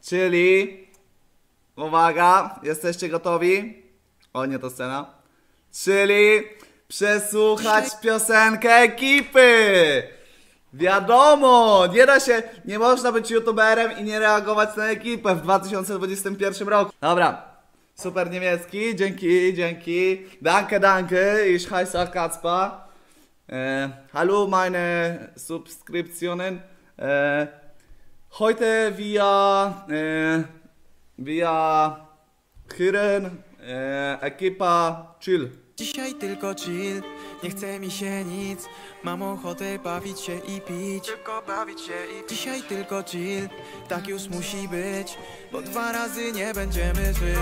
Czyli... Uwaga, jesteście gotowi? O, nie to scena. Czyli... Przesłuchać piosenkę ekipy! Wiadomo! Nie da się... Nie można być youtuberem i nie reagować na ekipę w 2021 roku. Dobra. Super niemiecki, dzięki. Danke, ich heiße Kacper. Hallo meine Subskriptionen. Heute wir hören ekipa chill. Dzisiaj tylko chill, nie chce mi się nic. Mam ochotę bawić się i pić. Dzisiaj tylko chill, tak już musi być. Bo 2 razy nie będziemy żyć.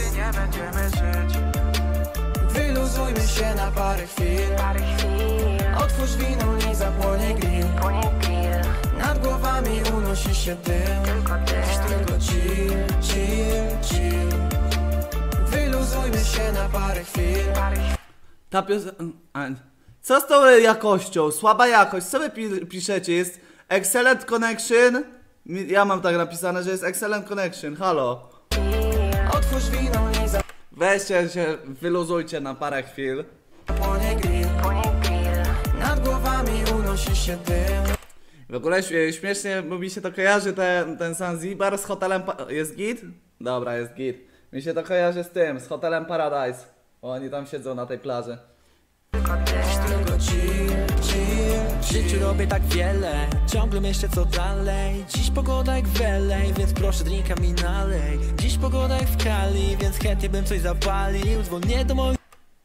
Wyluzujmy się na parę chwil. Otwórz wino i zapłonie grill. Nad głowami unosi się dym. Dziś tylko chill. Wyluzujmy się na parę chwil. Ta piosenka... Co z tą jakością? Słaba jakość. Co wy piszecie? Jest excellent connection? Ja mam tak napisane, że jest excellent connection. Halo. Otwórz wino i Weźcie się, wyluzujcie na parę chwil. zapłonie grill. Nad głowami unosi się dym. W ogóle śmiesznie mi się to kojarzy ten Zanzibar z hotelem... Jest git? Dobra, jest git. Mi się to kojarzy z tym, z hotelem Paradise. Oni tam siedzą na tej plaży. Tylko chill. W życiu robię tak wiele, ciągle myślę co dalej. Dziś pogoda jak w LA, więc proszę drinka mi nalej. Dziś pogoda jak w Kali, więc chętnie bym coś zapalił. Dzwonię do moich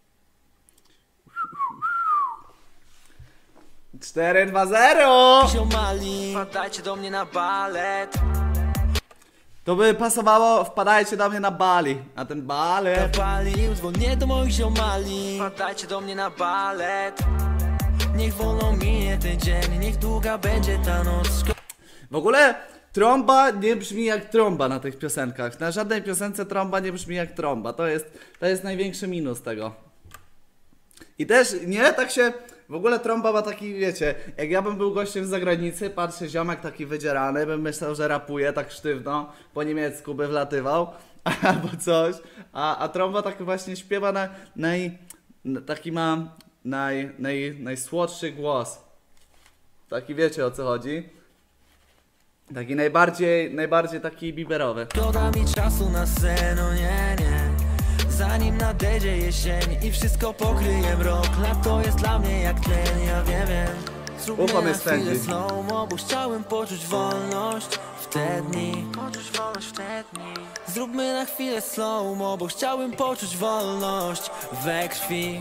4-2-0! ziomali, wpadajcie do mnie na balet. To by pasowało, wpadajcie do mnie na Bali. A ten balet... Zapalił, dzwonię do moich ziomali, wpadajcie do mnie na balet. Niech wolno minie ten dzień, niech długa będzie ta noc. W ogóle trąba nie brzmi jak trąba na tych piosenkach. Na żadnej piosence trąba nie brzmi jak trąba. To jest największy minus tego. I też, nie, tak się... W ogóle trąba ma taki, wiecie, jak ja bym był gościem z zagranicy, patrzę, ziomek taki wydzierany, bym myślał, że rapuje tak sztywno, po niemiecku by wlatywał, albo coś, a trąba tak właśnie śpiewa taki ma najsłodszy głos. Taki, wiecie o co chodzi. Taki najbardziej taki biberowy. Szkoda mi czasu na sen, no nie. Zanim nadejdzie jesień i wszystko pokryje mrok. Lato jest dla mnie jak tlen, ja wiem. Zróbmy na chwilę slow-mo, bo chciałem poczuć wolność w te dni. Zróbmy na chwilę slow-mo, bo chciałem poczuć wolność we krwi.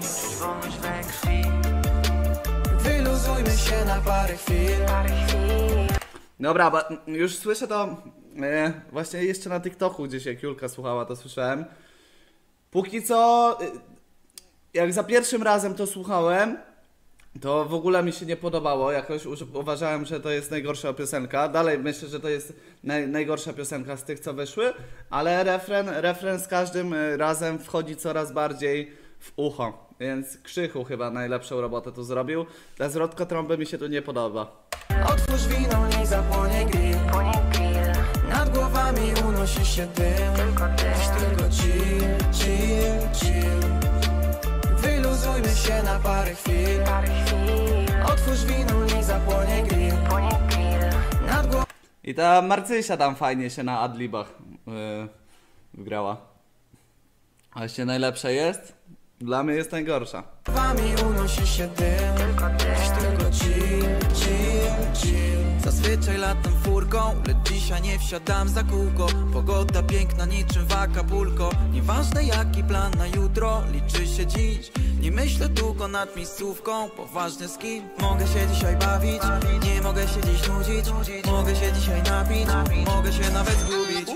Wyluzujmy się na parę chwil. Dobra, bo już słyszę to właśnie jeszcze na TikToku gdzieś jak Julka słuchała, to słyszałem. Póki co, jak za pierwszym razem to słuchałem, to w ogóle mi się nie podobało, jakoś uważałem, że to jest najgorsza piosenka. Dalej myślę, że to jest najgorsza piosenka z tych, co wyszły, ale refren z każdym razem wchodzi coraz bardziej w ucho, więc Krzychu chyba najlepszą robotę tu zrobił. Dla zwrotka trąby mi się tu nie podoba. Otwórz wino i zapłonie grill. Nad głowami unosi się dym. Dziś tylko chill. Wyluzujmy się na parę chwil. Otwórz wino i zapłonie grill. Nad głowami I ta Marcysia tam fajnie się na adlibach wygrała. A jeszcze najlepsza jest? Dla mnie jest najgorsza. unosi się dym. Dziś tylko chill. Zazwyczaj latam furką, lecz dzisiaj nie wsiadam za kółko. Pogoda piękna niczym w Acapulco. Nieważne jaki plan na jutro, liczy się dziś. Nie myślę długo nad miejscówką, poważny z kim mogę się dzisiaj bawić. Nie mogę się dziś nudzić, mogę się dzisiaj napić. Mogę się nawet zgubić.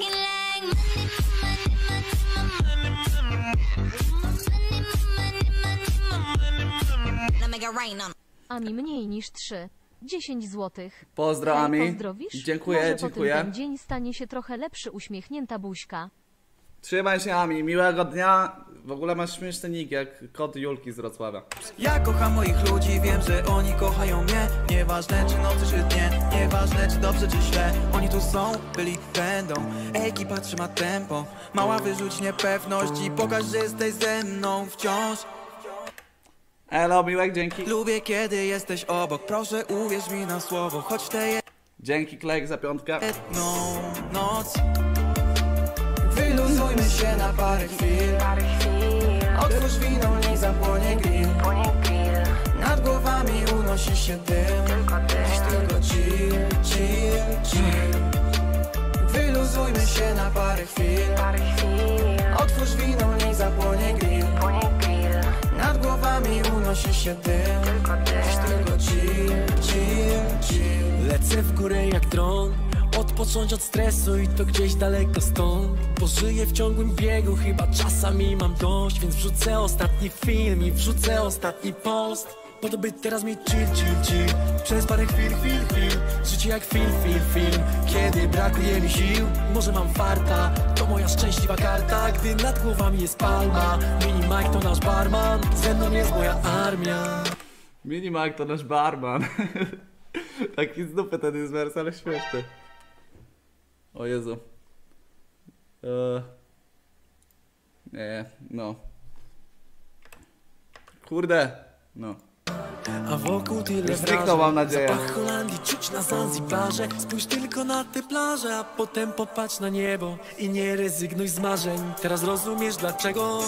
Ami mniej niż 3. 10 złotych. Pozdro, Ami. Pozdrowisz? Dziękuję, Może dziękuję. potem ten dzień stanie się trochę lepszy, uśmiechnięta buźka. Trzymaj się, Ami. Miłego dnia. w ogóle masz śmieszny nick jak kot Julki z Wrocławia. Ja kocham moich ludzi, wiem, że oni kochają mnie. Nieważne czy nocy czy dnie, nieważne czy dobrze czy źle. Oni tu są, byli, będą. Ekipa trzyma tempo. Mała wyrzuć niepewność i pokaż, że jesteś ze mną wciąż. Elo, Miłek, dzięki. Lubię kiedy jesteś obok, proszę uwierz mi na słowo. Choć w tej Dzięki Klejk za 5. jedną noc wyluzujmy się na parę chwil. Otwórz winą, niech zapłonie grill. Nad głowami unosi się dym. Dziś tylko chill, chill, chill. Wyluzujmy się na parę chwil. Otwórz winą, niech zapłonie grill. Nad głowami unosi się dym. Dziś tylko chill, chill, chill. Lecę w górę jak dron, odpocząć od stresu i to gdzieś daleko stąd. Pożyję w ciągłym biegu, chyba czasami mam dość. Więc wrzucę ostatni film i wrzucę ostatni post. Po to by teraz mi chill, chill, chill. Przez parę chwil. Życie jak film. Kiedy brakuje mi sił, może mam farta. To moja szczęśliwa karta, gdy nad głowami jest palma. Mini Mike to nasz barman, ze mną jest moja armia. Mini Mike to nasz barman. Taki z dupy ten jest wers, ale śmieszny. O Jezu. Nie, no. Kurde. No. A wokół tyle Zniknął, mam nadzieję. Zapach Holandii czuć na Zanzibarze. Spójrz tylko na te plaże, a potem popatrz na niebo i nie rezygnuj z marzeń. Teraz rozumiesz dlaczego.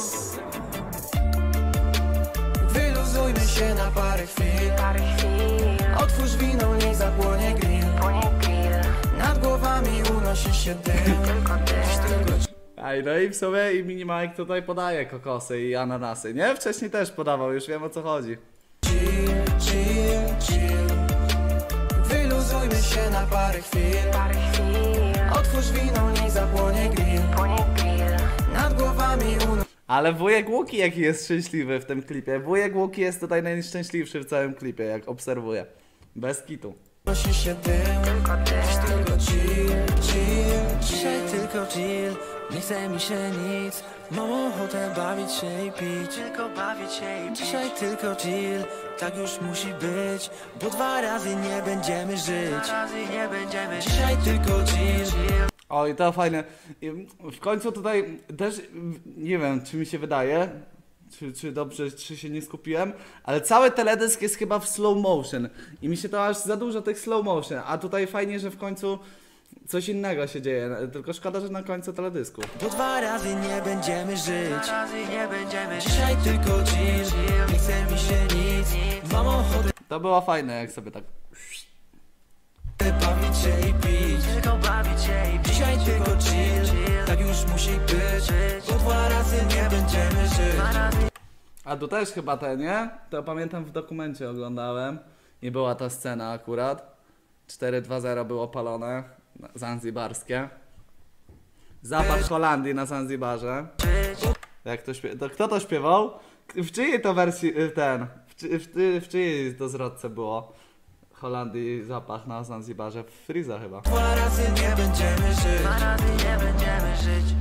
Wyluzujmy się na parę chwil. Otwórz winą, niech zapłonie grill. Nad głowami unosi się dym. Dziś tylko Ej, no i w sumie i Mini Mike tutaj podaje kokosy i ananasy, nie? Wcześniej też podawał, już wiem o co chodzi. chill, chill, chill. Wyluzujmy się na parę chwil. Otwórz winą, niech zapłonie grill. Nad głowami Ale wujek Łuki jaki jest szczęśliwy w tym klipie. Wujek Łuki jest tutaj najszczęśliwszy w całym klipie, jak obserwuję. Bez kitu. unosi się dym. Dziś tylko chill, chill, Dzisiaj chill. tylko chill, nie chce mi się nic. Mam ochotę bawić się i pić. Dzisiaj tylko chill, tak już musi być. Bo 2 razy nie będziemy żyć. Dzisiaj tylko chill. O i to fajne. I w końcu tutaj też, nie wiem czy mi się wydaje, czy dobrze, czy się nie skupiłem, ale cały teledysk jest chyba w slow motion i mi się to aż za dużo tych slow motion, a tutaj fajnie, że w końcu coś innego się dzieje, tylko szkoda, że na końcu teledysku. Bo 2 razy nie będziemy żyć. Dzisiaj tylko chill, nie chce mi się nic. Mam ochotę To było fajne, jak sobie tak... bawić się i pić. Dzisiaj tylko chill, tak już musi być. Bo 2 razy nie będziemy żyć. A tu też chyba ten, nie? To pamiętam w dokumencie oglądałem, nie była ta scena akurat. 4-2-0 było palone, zanzibarskie. Zapach Holandii na Zanzibarze. Jak to to kto to śpiewał? W czyjej to wersji ten? W czyjej dozrodce było? Holandii zapach na Zanzibarze? W Freeza chyba. 2 razy nie będziemy żyć.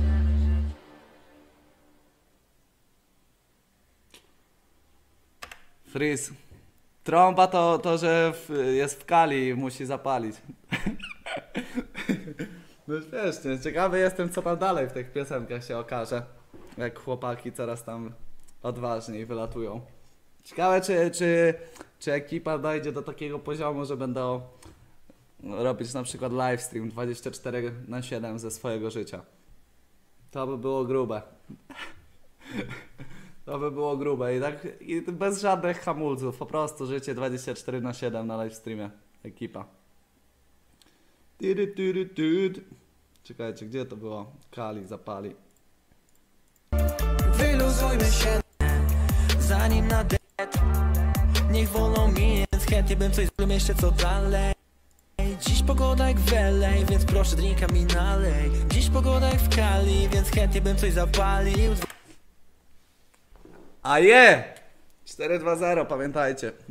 Freeze. Trąba to że jest w kali i musi zapalić. No śmiesznie. Ciekawy jestem co tam dalej w tych piosenkach się okaże. Jak chłopaki coraz tam odważniej wylatują. Ciekawe czy ekipa dojdzie do takiego poziomu, że będą robić na przykład livestream 24/7 ze swojego życia. To by było grube. To by było grube i bez żadnych hamulców, po prostu życie 24/7 na livestreamie. Ekipa. Czekajcie, gdzie to było? Kali, zapali. Wyluzujmy się. Zanim na niech wolno mi, więc chętnie bym coś zrobił jeszcze co dalej. Dziś pogoda jak w LA, więc proszę drinka mi nalej. Dziś pogoda jak w Kali, więc chętnie bym coś zapalił. A je! 4-2-0, pamiętajcie.